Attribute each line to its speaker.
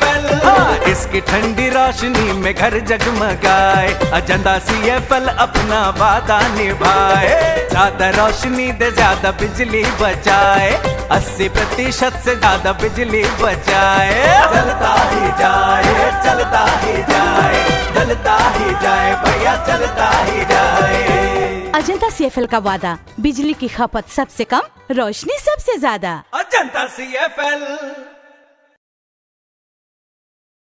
Speaker 1: हाँ, इसकी ठंडी रोशनी में घर जगमगाए, अजंता CFL अपना वादा निभाए। ज्यादा रोशनी दे ज्यादा बिजली बचाए, 80% से ज्यादा बिजली बचाए। चलता ही जाए, चलता ही जाए, चलता ही जाए भैया, चलता ही जाए।
Speaker 2: अजंता CFL का वादा, बिजली की खपत सबसे कम, रोशनी सबसे ज्यादा।
Speaker 1: अजंता CFL।